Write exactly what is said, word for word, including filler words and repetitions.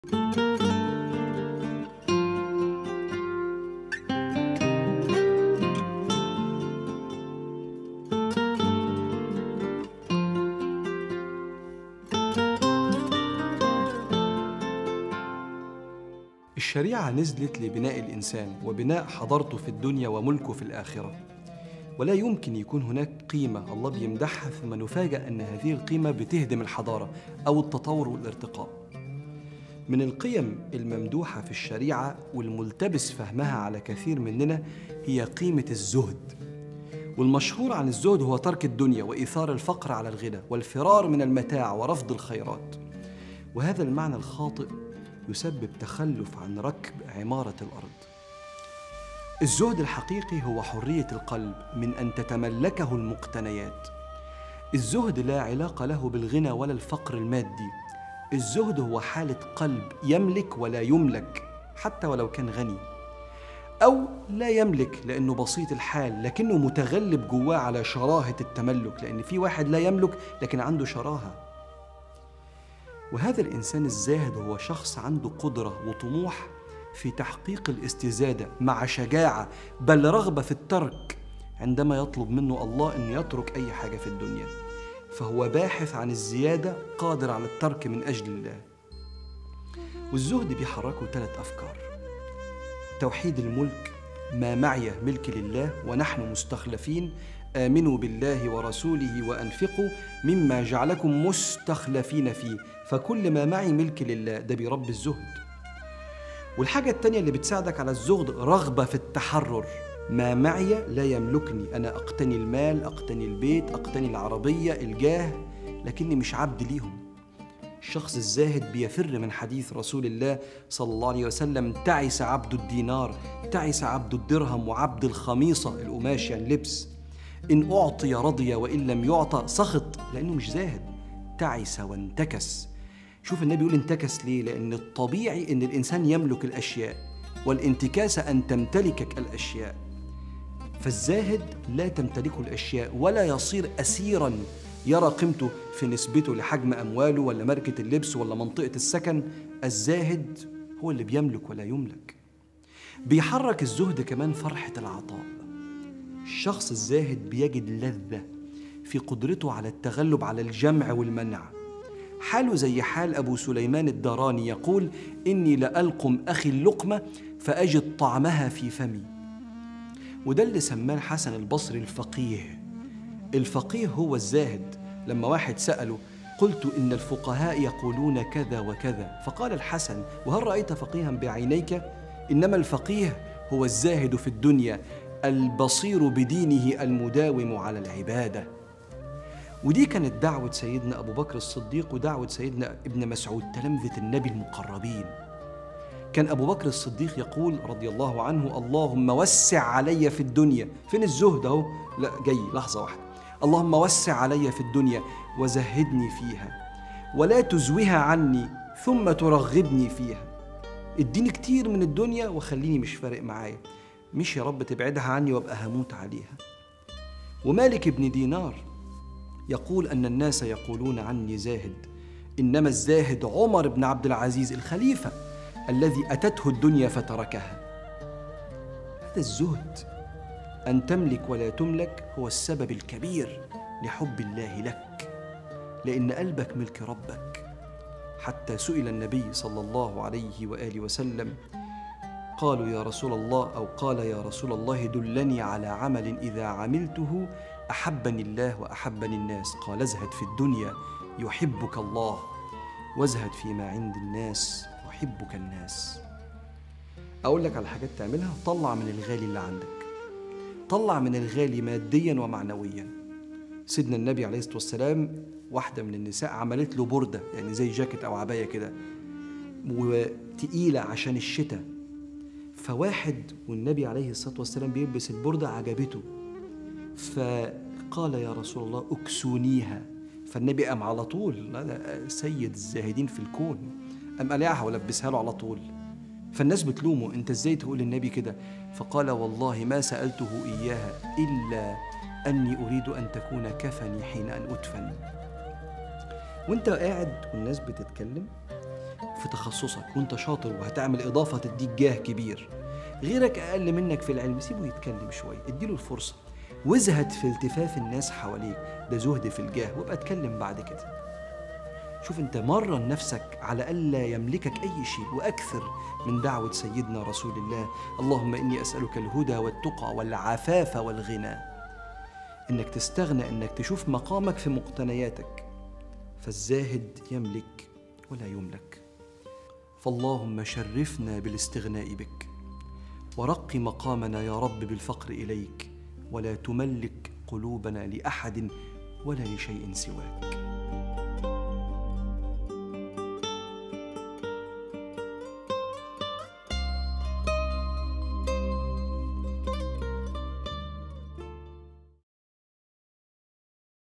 الشريعة نزلت لبناء الإنسان وبناء حضارته في الدنيا وملكه في الآخرة، ولا يمكن يكون هناك قيمة الله بيمدحها ثم نفاجأ أن هذه القيمة بتهدم الحضارة أو التطور والارتقاء. من القيم الممدوحة في الشريعة والملتبس فهمها على كثير مننا هي قيمة الزهد، والمشهور عن الزهد هو ترك الدنيا وإيثار الفقر على الغنى والفرار من المتاع ورفض الخيرات. وهذا المعنى الخاطئ يسبب تخلف عن ركب عمارة الأرض. الزهد الحقيقي هو حرية القلب من أن تتملكه المقتنيات. الزهد لا علاقة له بالغنى ولا الفقر المادي. الزهد هو حالة قلب يملك ولا يملك حتى ولو كان غني، أو لا يملك لأنه بسيط الحال لكنه متغلب جواه على شراهة التملك، لأن في واحد لا يملك لكن عنده شراهة. وهذا الإنسان الزاهد هو شخص عنده قدرة وطموح في تحقيق الاستزادة مع شجاعة، بل رغبة في الترك عندما يطلب منه الله أن يترك أي حاجة في الدنيا، فهو باحث عن الزيادة قادر على الترك من أجل الله. والزهد بيحركه ثلاث أفكار: توحيد الملك، ما معي ملك لله ونحن مستخلفين، آمنوا بالله ورسوله وأنفقوا مما جعلكم مستخلفين فيه، فكل ما معي ملك لله، ده بيربي الزهد. والحاجة التانية اللي بتساعدك على الزهد رغبة في التحرر، ما معي لا يملكني، أنا أقتني المال، أقتني البيت، أقتني العربية، الجاه، لكني مش عبد ليهم. الشخص الزاهد بيفر من حديث رسول الله صلى الله عليه وسلم: تعس عبد الدينار، تعس عبد الدرهم وعبد الخميصة، القماش يعني اللبس، إن أعطي رضي وإن لم يعطى سخط، لأنه مش زاهد. تعس وانتكس. شوف النبي يقول انتكس ليه؟ لأن الطبيعي إن الإنسان يملك الأشياء، والانتكاس أن تمتلكك الأشياء. فالزاهد لا تمتلكه الأشياء ولا يصير أسيراً يرى قيمته في نسبته لحجم أمواله ولا ماركة اللبس ولا منطقة السكن. الزاهد هو اللي بيملك ولا يملك. بيحرك الزهد كمان فرحة العطاء. الشخص الزاهد بيجد لذة في قدرته على التغلب على الجمع والمنع. حاله زي حال أبو سليمان الداراني يقول: إني لألقم أخي اللقمة فأجد طعمها في فمي. وده اللي سماه الحسن البصري الفقيه. الفقيه هو الزاهد. لما واحد سأله: قلت إن الفقهاء يقولون كذا وكذا، فقال الحسن: وهل رأيت فقيها بعينيك؟ إنما الفقيه هو الزاهد في الدنيا البصير بدينه المداوم على العبادة. ودي كانت دعوة سيدنا أبو بكر الصديق ودعوة سيدنا ابن مسعود تلامذة النبي المقربين. كان أبو بكر الصديق يقول رضي الله عنه: اللهم وسع علي في الدنيا. فين الزهد اهو؟ لا جاي لحظة واحدة. اللهم وسع علي في الدنيا وزهدني فيها ولا تزوها عني ثم ترغبني فيها. اديني كتير من الدنيا وخليني مش فارق معايا، مش يا رب تبعدها عني وابقى هموت عليها. ومالك بن دينار يقول أن الناس يقولون عني زاهد، إنما الزاهد عمر بن عبد العزيز الخليفة الذي أتته الدنيا فتركها. هذا الزهد، أن تملك ولا تملك، هو السبب الكبير لحب الله لك، لأن قلبك ملك ربك. حتى سئل النبي صلى الله عليه وآله وسلم، قالوا يا رسول الله أو قال يا رسول الله دلني على عمل إذا عملته أحبني الله وأحبني الناس. قال: ازهد في الدنيا يحبك الله، وازهد فيما عند الناس يحبك الناس. أقول لك على حاجات تعملها: طلع من الغالي اللي عندك، طلع من الغالي ماديا ومعنويا. سيدنا النبي عليه الصلاة والسلام واحدة من النساء عملت له بردة، يعني زي جاكيت أو عباية كده وتقيلة عشان الشتاء، فواحد والنبي عليه الصلاة والسلام بيلبس البردة عجبته، فقال يا رسول الله اكسونيها. فالنبي قام على طول، لا سيد الزاهدين في الكون، قام قلعها ولبسها له على طول. فالناس بتلومه: انت ازاي تقول للنبي كده؟ فقال: والله ما سألته إياها إلا أني أريد أن تكون كفني حين أن أدفن. وانت قاعد والناس بتتكلم في تخصصك وانت شاطر وهتعمل إضافة تديك جاه كبير. غيرك أقل منك في العلم، سيبه يتكلم شوية، اديله الفرصة، وازهد في التفاف الناس حواليك، ده زهد في الجاه، وابقى اتكلم بعد كده. شوف انت مرن نفسك على ألا يملكك أي شيء، وأكثر من دعوة سيدنا رسول الله: اللهم إني أسألك الهدى والتقى والعفاف والغنى. إنك تستغنى، إنك تشوف مقامك في مقتنياتك، فالزاهد يملك ولا يملك. فاللهم شرفنا بالاستغناء بك، ورق مقامنا يا رب بالفقر إليك، ولا تملك قلوبنا لأحد ولا لشيء سواك.